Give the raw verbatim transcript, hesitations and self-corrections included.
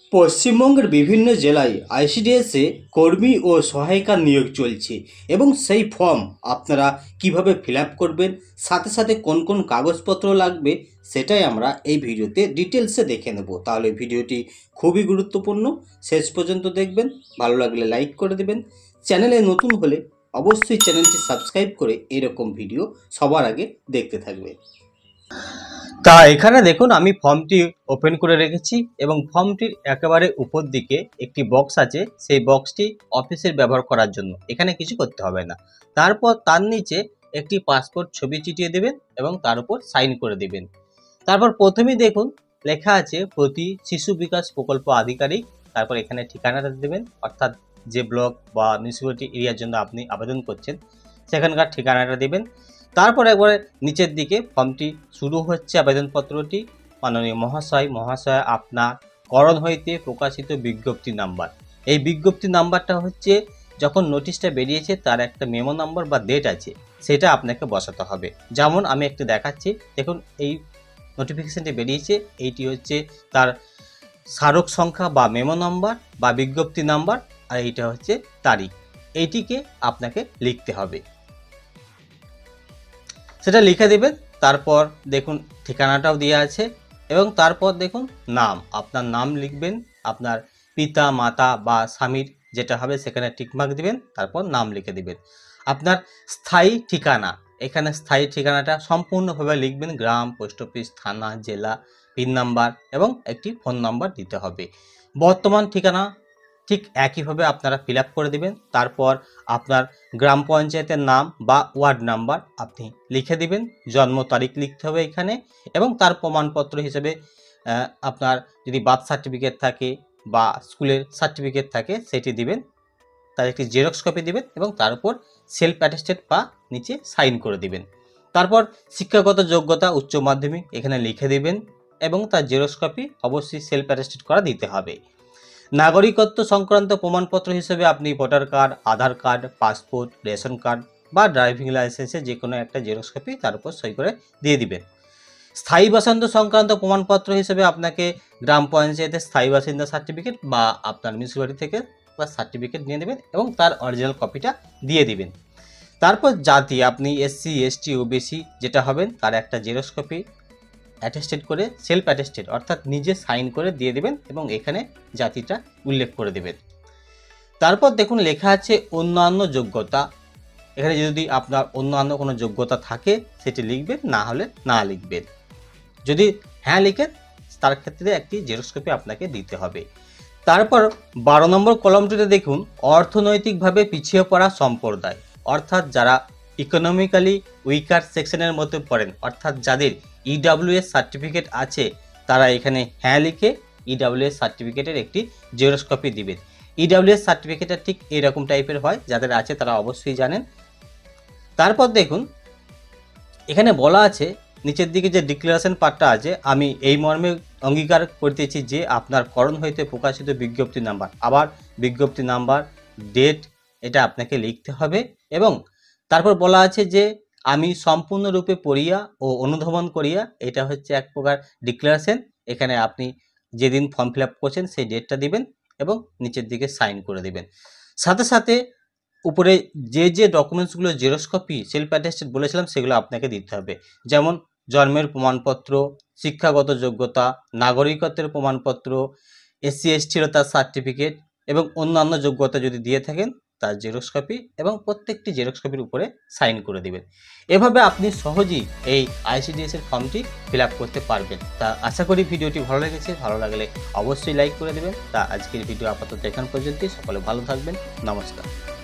পশ্চিমবঙ্গের বিভিন্ন জেলায় আইসিডিএসে কর্মী ও সহায়িকা নিয়োগ চলছে এবং সেই ফর্ম আপনারা কিভাবে ফিল আপ করবেন, সাথে সাথে কোন কোন কাগজপত্র লাগবে সেটাই আমরা এই ভিডিওতে ডিটেলসে দেখে নেব। তাহলে ভিডিওটি খুবই গুরুত্বপূর্ণ, শেষ পর্যন্ত দেখবেন। ভালো লাগলে লাইক করে দেবেন। চ্যানেলে নতুন হলে অবশ্যই চ্যানেলটি সাবস্ক্রাইব করে এরকম ভিডিও সবার আগে দেখতে থাকবেন। তা এখানে দেখুন আমি ফর্মটি ওপেন করে রেখেছি এবং ফর্মটির একেবারে উপর দিকে একটি বক্স আছে, সেই বক্সটি অফিসের ব্যবহার করার জন্য, এখানে কিছু করতে হবে না। তারপর তার নিচে একটি পাসপোর্ট ছবি চিটিয়ে দেবেন এবং তার উপর সাইন করে দেবেন। তারপর প্রথমেই দেখুন লেখা আছে প্রতি শিশু বিকাশ প্রকল্প আধিকারিক, তারপর এখানে ঠিকানাটা দেবেন, অর্থাৎ যে ব্লক বা মিউনিসিপ্যালিটি এরিয়ার জন্য আপনি আবেদন করছেন সেখানকার ঠিকানাটা দেবেন। তারপর একবারে নিচের দিকে ফর্মটি শুরু হচ্ছে আবেদনপত্রটি। মাননীয় মহাশয় মহাশয় আপনার করণ হইতে প্রকাশিত বিজ্ঞপ্তি নাম্বার, এই বিজ্ঞপ্তি নাম্বারটা হচ্ছে যখন নোটিশটা বেরিয়েছে তার একটা মেমো নাম্বার বা ডেট আছে, সেটা আপনাকে বসাতে হবে। যেমন আমি একটু দেখাচ্ছি, দেখুন এই নোটিফিকেশানটি বেরিয়েছে, এইটি হচ্ছে তার স্মারক সংখ্যা বা মেমো নাম্বার বা বিজ্ঞপ্তি নাম্বার, আর এইটা হচ্ছে তারিখ। এইটিকে আপনাকে লিখতে হবে, সেটা লিখে দেবেন। তারপর দেখুন ঠিকানাটাও দেওয়া আছে এবং তারপর দেখুন নাম, আপনার নাম লিখবেন, আপনার পিতা মাতা বা স্বামীর যেটা হবে সেখানে টিকমার্ক দিবেন, তারপর নাম লিখে দিবেন। আপনার স্থায়ী ঠিকানা, এখানে স্থায়ী ঠিকানাটা সম্পূর্ণভাবে লিখবেন, গ্রাম, পোস্ট অফিস, থানা, জেলা, পিন নাম্বার এবং একটি ফোন নাম্বার দিতে হবে। বর্তমান ঠিকানা ঠিক একইভাবে আপনারা ফিল আপ করে দেবেন। তারপর আপনার গ্রাম পঞ্চায়েতের নাম বা ওয়ার্ড নাম্বার আপনি লিখে দিবেন, জন্ম তারিখ লিখতে হবে এখানে, এবং তার প্রমাণপত্র হিসেবে আপনার যদি বার্থ সার্টিফিকেট থাকে বা স্কুলের সার্টিফিকেট থাকে সেটি দিবেন, তার একটি জেরক্স কপি দিবেন এবং তার উপর সেলফ অ্যাটেস্টেড বা নিচে সাইন করে দিবেন। তারপর শিক্ষাগত যোগ্যতা উচ্চ মাধ্যমিক এখানে লিখে দিবেন এবং তার জেরক্স কপি অবশ্যই সেলফ অ্যাটেস্টেড করা দিতে হবে। নাগরিকত্ব সংক্রান্ত প্রমাণপত্র হিসেবে আপনি voter card, Aadhaar card, passport, ration card বা ড্রাইভিং লাইসেন্সের যে কোনো একটা জেরক্স কপি তার উপর সই করে দিয়ে দিবেন। স্থায়ী বাসিন্দা সংক্রান্ত প্রমাণপত্র হিসেবে আপনাকে গ্রাম পঞ্চায়েতের স্থায়ী বাসিন্দা সার্টিফিকেট বা আপনার মিউনিসিপ্যালিটি থেকে বা সার্টিফিকেট নিয়ে নেবেন এবং তার অরিজিনাল কপিটা দিয়ে দিবেন। তারপর জাতি, আপনি এসসি, এসটি, ওবিসি যেটা হবেন তার একটা জেরক্স কপি অ্যাটেস্টেড করে সেলফ অ্যাটেস্টেড অর্থাৎ নিজে সাইন করে দিয়ে দেবেন এবং এখানে জাতিটা উল্লেখ করে দেবেন। তারপর দেখুন লেখা আছে অন্যান্য যোগ্যতা, এখানে যদি আপনার অন্যান্য কোনো যোগ্যতা থাকে সেটি লিখবেন, না হলে না লিখবেন। যদি হ্যাঁ লিখেন তার ক্ষেত্রে একটি জেরক্স কপি আপনাকে দিতে হবে। তারপর বারো নম্বর কলমটিতে দেখুন অর্থনৈতিকভাবে পিছিয়ে পড়া সম্প্রদায়, অর্থাৎ যারা ইকোনমিক্যালি উইকার সেকশনের মধ্যে পড়েন, অর্থাৎ যাদের ইডাব্লিউএস সার্টিফিকেট আছে তারা এখানে হ্যাঁ লিখে ইডাব্লিউএস সার্টিফিকেটের একটি জেরক্স কপি দিবেন। ইডাব্লিউএস সার্টিফিকেটটা ঠিক এরকম টাইপের হয়, যাদের আছে তারা অবশ্যই জানেন। তারপর দেখুন এখানে বলা আছে নিচের দিকে যে ডিক্লারেশন পার্টটা আছে, আমি এই মর্মে অঙ্গীকার করতেছি যে আপনার করণ হইতে প্রকাশিত বিজ্ঞপ্তি নাম্বার, আবার বিজ্ঞপ্তি নাম্বার, ডেট এটা আপনাকে লিখতে হবে এবং তারপর বলা আছে যে আমি সম্পূর্ণরূপে পড়িয়া ও অনুধাবন করিয়া, এটা হচ্ছে এক প্রকার ডিক্লারেশন। এখানে আপনি যেদিন ফর্ম ফিল আপ করছেন সেই ডেটটা দিবেন এবং নিচের দিকে সাইন করে দিবেন। সাথে সাথে উপরে যে যে ডকুমেন্টসগুলো জেরক্স কপি সেলফ অ্যাটেস্টেড বলেছিলাম সেগুলো আপনাকে দিতে হবে, যেমন জন্মের প্রমাণপত্র, শিক্ষাগত যোগ্যতা, নাগরিকত্বের প্রমাণপত্র, এসসি এসটির তার সার্টিফিকেট এবং অন্যান্য যোগ্যতা যদি দিয়ে থাকেন তার জেরক্স কপি এবং প্রত্যেকটি জেরক্স কপির উপরে সাইন করে দিবেন। এভাবে আপনি সহজেই এই আইসিডিএস এর ফর্মটি ফিল আপ করতে পারবেন। তা আশা করি ভিডিওটি ভালো লেগেছে, ভালো লাগলে অবশ্যই লাইক করে দেবেন। তা আজকের ভিডিও আপাতত এখান পর্যন্তই, সকলে ভালো থাকবেন, নমস্কার।